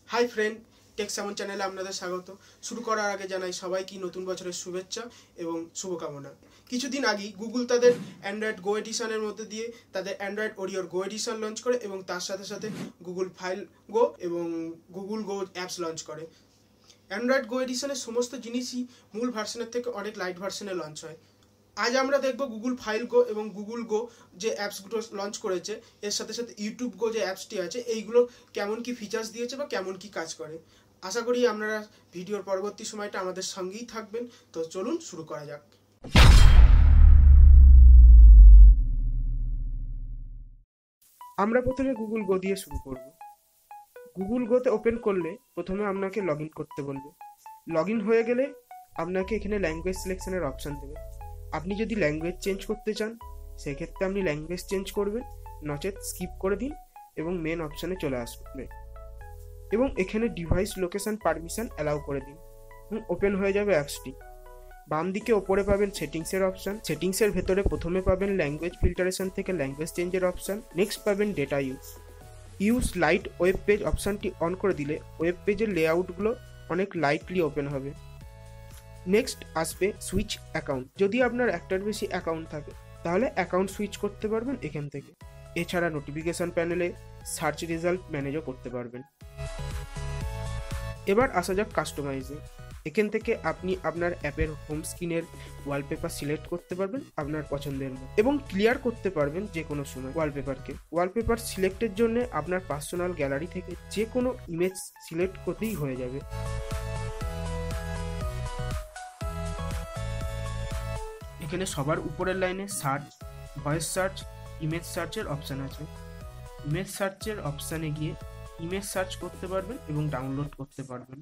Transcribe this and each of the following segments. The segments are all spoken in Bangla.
হাই ফ্রেন্ড, টেক সামন চ্যানেলে আপনাদের স্বাগত। শুরু করার আগে জানাই সবাইকে নতুন বছরের শুভেচ্ছা এবং শুভকামনা। কিছুদিন আগেই গুগল তাদের অ্যান্ড্রয়েড গো এডিশনের মধ্যে দিয়ে তাদের অ্যান্ড্রয়েড ওরিওর গো এডিশন লঞ্চ করে এবং তার সাথে সাথে গুগল ফাইল গো এবং গুগল গো অ্যাপস লঞ্চ করে। অ্যান্ড্রয়েড গো এডিশনের সমস্ত জিনিসই মূল ভার্সনের থেকে অনেক লাইট ভার্সনে লঞ্চ হয়। আজ আমরা দেখব গুগল ফাইল গো এবং গুগল গো যে অ্যাপসগুলো লঞ্চ করেছে, এর সাথে সাথে ইউটিউব গো যে অ্যাপসটি আছে, এইগুলো কেমন কি ফিচার্স দিয়েছে বা কেমন কি কাজ করে। আশা করি আপনারা ভিডিওর পরবর্তী সময়টা আমাদের সঙ্গেই থাকবেন। তো চলুন শুরু করা যাক। আমরা প্রথমে গুগল গো দিয়ে শুরু করব। গুগল গোতে ওপেন করলে প্রথমে আপনাকে লগ ইন করতে বলবে। লগ ইন হয়ে গেলে আপনাকে এখানে ল্যাঙ্গুয়েজ সিলেকশনের অপশান দেবে। আপনি যদি ল্যাঙ্গুয়েজ চেঞ্জ করতে চান সেক্ষেত্রে আপনি ল্যাঙ্গুয়েজ চেঞ্জ করবেন, নচেত স্কিপ করে দিন এবং মেন অপশানে চলে আসবে এবং এখানে ডিভাইস লোকেশন পারমিশন অ্যালাউ করে দিন এবং ওপেন হয়ে যাবে অ্যাপসটি। বাম দিকে ওপরে পাবেন সেটিংসের অপশান। সেটিংসের ভেতরে প্রথমে পাবেন ল্যাঙ্গুয়েজ ফিল্টারেশন থেকে ল্যাঙ্গুয়েজ চেঞ্জের অপশান। নেক্সট পাবেন data use light web page অপশানটি অন করে দিলে ওয়েব পেজের লেআউটগুলো অনেক লাইটলি ওপেন হবে। নেক্সট আসবে সুইচ অ্যাকাউন্ট। যদি আপনার একটার বেশি অ্যাকাউন্ট থাকে তাহলে অ্যাকাউন্ট সুইচ করতে পারবেন এখান থেকে। এছাড়া নোটিফিকেশন প্যানেলে সার্চ রেজাল্ট ম্যানেজও করতে পারবেন। এবার আসা যাক কাস্টমাইজে। এখান থেকে আপনি আপনার অ্যাপের হোম স্ক্রিনের ওয়ালপেপার সিলেক্ট করতে পারবেন আপনার পছন্দের মতো এবং ক্লিয়ার করতে পারবেন যে কোনো সময় ওয়ালপেপারকে। ওয়ালপেপার সিলেক্টের জন্য আপনার পার্সোনাল গ্যালারি থেকে যে কোনো ইমেজ সিলেক্ট করতেই হয়ে যাবে। এখানে সবার উপরের লাইনে সার্চ, ভয়েস সার্চ, ইমেজ সার্চের অপশান আছে। ইমেজ সার্চের অপশানে গিয়ে ইমেজ সার্চ করতে পারবেন এবং ডাউনলোড করতে পারবেন।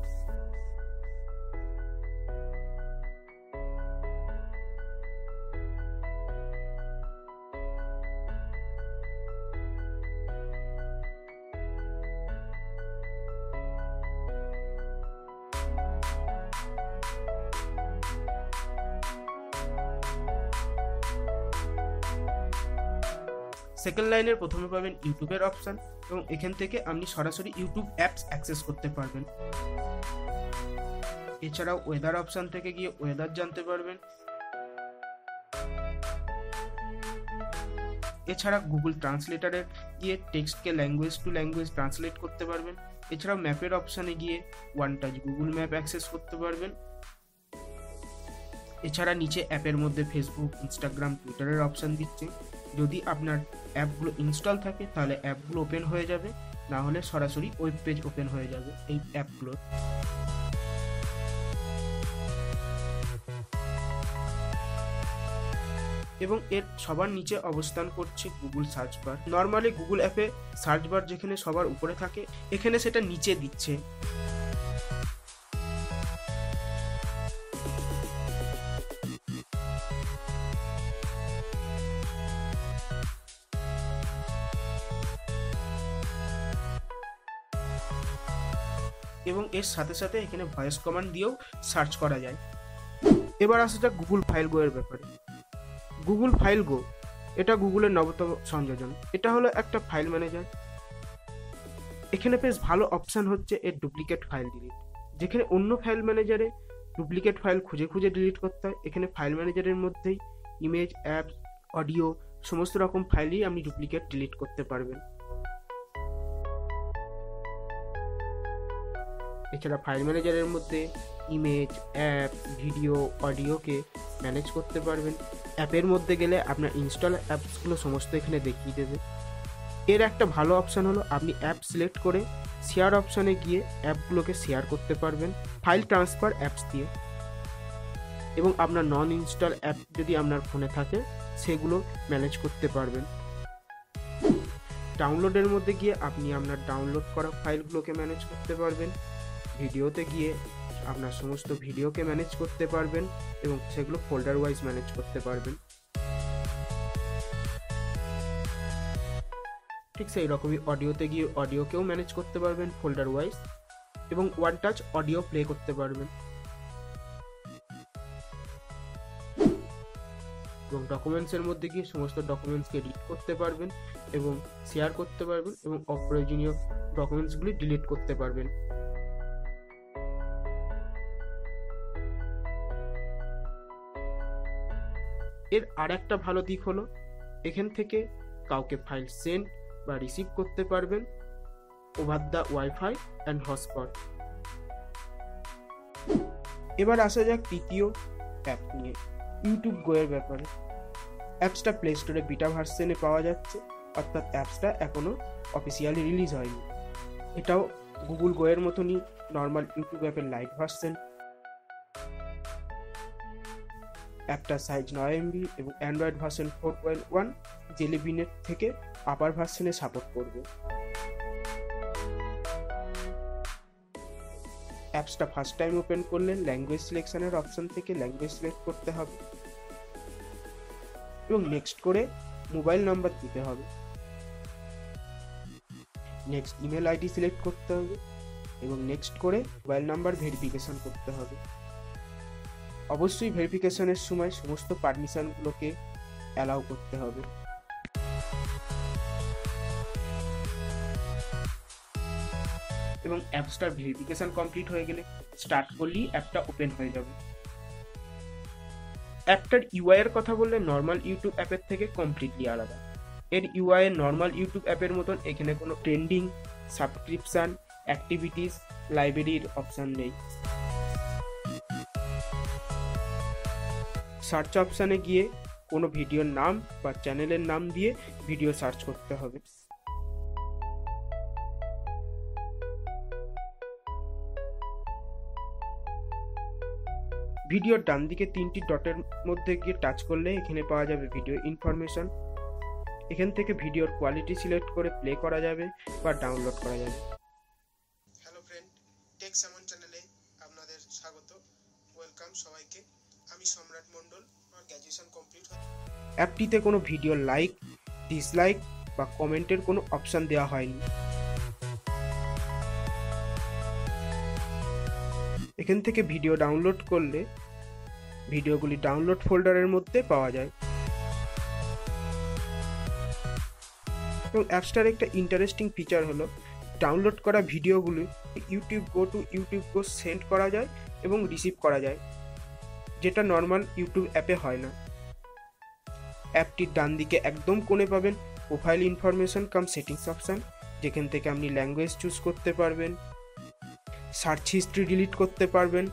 সেকেন্ড লাইনের প্রথমে পাবেন ইউটিউবের অপশান এবং এখান থেকে আপনি সরাসরি ইউটিউব অ্যাপস অ্যাক্সেস করতে পারবেন। এছাড়াও ওয়েদার অপশান থেকে গিয়ে ওয়েদার জানতে পারবেন। এছাড়া গুগল ট্রান্সলেটারে গিয়ে টেক্সটকে ল্যাঙ্গুয়েজ টু ল্যাঙ্গুয়েজ ট্রান্সলেট করতে পারবেন। এছাড়াও ম্যাপের অপশানে গিয়ে one touch Google map access করতে পারবেন। এছাড়া নিচে অ্যাপের মধ্যে ফেসবুক, ইনস্টাগ্রাম, টুইটারের অপশান দিচ্ছে। যদি আপনার অ্যাপগুলো ইনস্টল থাকে তাহলে অ্যাপগুলো ওপেন হয়ে যাবে, না হলে সরাসরি ওয়েব পেজ ওপেন হয়ে যাবে এই অ্যাপগুলোর। এবং এর সবার নিচে অবস্থান করছে Google search bar. Normally Google অ্যাপে সার্চ বার যেখানে সবার উপরে থাকে, এখানে সেটা নিচে দিচ্ছে। এবং এর সাথে সাথে এখানে ভয়েস কমান্ড দিয়েও সার্চ করা যায়। এবার আসা যাক গুগল ফাইল গো এর ব্যাপারে। গুগল ফাইল গো এটা গুগলের নবতম সংযোজন। এটা হলো একটা ফাইল ম্যানেজার। এখানে বেশ ভালো অপশান হচ্ছে এর ডুপ্লিকেট ফাইল ডিলিট। যেখানে অন্য ফাইল ম্যানেজারে ডুপ্লিকেট ফাইল খুঁজে খুঁজে ডিলিট করতে হয়, এখানে ফাইল ম্যানেজারের মধ্যেই ইমেজ, অ্যাপস, অডিও সমস্ত রকম ফাইলই আপনি ডুপ্লিকেট ডিলিট করতে পারবেন। এছাড়া ফাইল ম্যানেজারের মধ্যে ইমেজ, অ্যাপ, ভিডিও, অডিওকে ম্যানেজ করতে পারবেন। অ্যাপের মধ্যে গেলে আপনার ইনস্টল অ্যাপসগুলো সমস্ত এখানে দেখিয়ে দেবে। এর একটা ভালো অপশান হলো আপনি অ্যাপ সিলেক্ট করে শেয়ার অপশানে গিয়ে অ্যাপগুলোকে শেয়ার করতে পারবেন ফাইল ট্রান্সফার অ্যাপস দিয়ে, এবং আপনার নন ইনস্টল অ্যাপ যদি আপনার ফোনে থাকে সেগুলো ম্যানেজ করতে পারবেন। ডাউনলোডের মধ্যে গিয়ে আপনি আপনার ডাউনলোড করা ফাইলগুলোকে ম্যানেজ করতে পারবেন। ভিডিওতে গিয়ে আপনার সমস্ত ভিডিওকে ম্যানেজ করতে পারবেন এবং সেগুলো ফোল্ডার ওয়াইজ ম্যানেজ করতে পারবেন। ঠিক সেই রকমই অডিওতে গিয়ে অডিওকেও ম্যানেজ করতে পারবেন ফোল্ডার ওয়াইজ এবং ওয়ান টাচ অডিও প্লে করতে পারবেন। এবং ডকুমেন্টসের মধ্যে গিয়ে সমস্ত ডকুমেন্টসকে রিড করতে পারবেন এবং শেয়ার করতে পারবেন এবং অপ্রয়োজনীয় ডকুমেন্টসগুলি ডিলিট করতে পারবেন। এর আর একটা ভালো দিক হলো এখান থেকে কাউকে ফাইল সেন্ড বা রিসিভ করতে পারবেন over the wifi and hotspot. এবার আসা যাক তৃতীয় অ্যাপ নিয়ে, ইউটিউব গো এর ব্যাপারে। অ্যাপসটা প্লে স্টোরে বিটা ভার্সনে পাওয়া যাচ্ছে, অর্থাৎ অ্যাপসটা এখনো অফিসিয়ালি রিলিজ হয়নি। এটাও গুগল গো এর মতনই নর্মাল ইউটিউব অ্যাপের লাইট ভার্সন। অ্যাপটার সাইজ 9 MB এবং অ্যান্ড্রয়েড ভার্সন 4.1 জেলি বিনের থেকে আপার ভার্সনে সাপোর্ট করবে। অ্যাপসটা ফার্স্ট টাইম ওপেন করলে ল্যাঙ্গুয়েজ সিলেকশনের অপশন থেকে ল্যাঙ্গুয়েজ সিলেক্ট করতে হবে এবং নেক্সট করে মোবাইল নাম্বার দিতে হবে। নেক্সট ইমেল আইডি সিলেক্ট করতে হবে এবং নেক্সট করে মোবাইল নাম্বার ভেরিফিকেশন করতে হবে। অবশ্যই ভেরিফিকেশনের সময় সমস্ত পারমিশনগুলোকে অ্যালাউ করতে হবে। এবং অ্যাপসটার ভেরিফিকেশন কমপ্লিট হয়ে গেলে স্টার্ট করলেই অ্যাপটা ওপেন হয়ে যাবে। অ্যাপটার ইউআই এর কথা বললে নর্মাল ইউটিউব অ্যাপের থেকে কমপ্লিটলি আলাদা। এর ইউআই এর নর্মাল ইউটিউব অ্যাপের মতন এখানে কোনো ট্রেন্ডিং, সাবস্ক্রিপশন, অ্যাক্টিভিটিস, লাইব্রেরির অপশন নেই। সার্চ অপশানে গিয়ে কোনো ভিডিওর নাম বা চ্যানেলের নাম দিয়ে ভিডিও সার্চ করতে হবে। ভিডিওর ডান দিকে 3টি ডটের মধ্যে গিয়ে টাচ করলে এখানে পাওয়া যাবে ভিডিও ইনফরমেশন। এখান থেকে ভিডিওর কোয়ালিটি সিলেক্ট করে প্লে করা যাবে বা ডাউনলোড করা যাবে। হ্যালো ফ্রেন্ড, টেক সামন চ্যানেলে আপনাদের স্বাগত, ওয়েলকাম সবাইকে। আমি সম্রাট মণ্ডল, আমার গ্র্যাজুয়েশন কমপ্লিট হয়েছে। অ্যাপটিতে কোনো ভিডিও লাইক, ডিসলাইক বা কমেন্টের কোনো অপশন দেওয়া হয়নি। এখান থেকে ভিডিও ডাউনলোড করলে ভিডিওগুলি ডাউনলোড ফোল্ডারের মধ্যে পাওয়া যায়। এবং অ্যাপসটার একটা ইন্টারেস্টিং ফিচার হলো ডাউনলোড করা ভিডিওগুলি YouTube go to YouTube go send করা যায় এবং রিসিভ করা যায়, যেটা নর্মাল ইউটিউব অ্যাপে হয় না। অ্যাপটির ডান দিকে একদম কোণে পাবেন profile information come settings option, যেখান থেকে আপনি ল্যাঙ্গুয়েজ চুজ করতে পারবেন, সার্চ হিস্ট্রি ডিলিট করতে পারবেন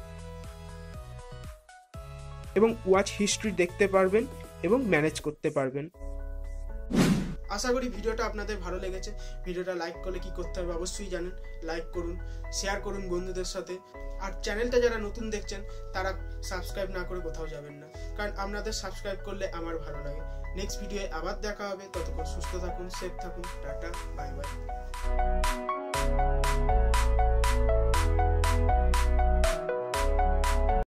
এবং ওয়াচ হিস্ট্রি দেখতে পারবেন এবং ম্যানেজ করতে পারবেন। আশা করি ভিডিওটা আপনাদের ভালো লেগেছে। ভিডিওটা লাইক করলে কি করতে হবে অবশ্যই জানেন, লাইক করুন, শেয়ার করুন বন্ধুদের সাথে। আর চ্যানেলটা যারা নতুন দেখছেন তারা সাবস্ক্রাইব না করে কোথাও যাবেন না, কারণ আপনাদের সাবস্ক্রাইব করলে আমার ভালো লাগে। নেক্সট ভিডিওয়ে আবার দেখা হবে, ততক্ষণ সুস্থ থাকুন, সেফ থাকুন, টাটা, বাই বাই।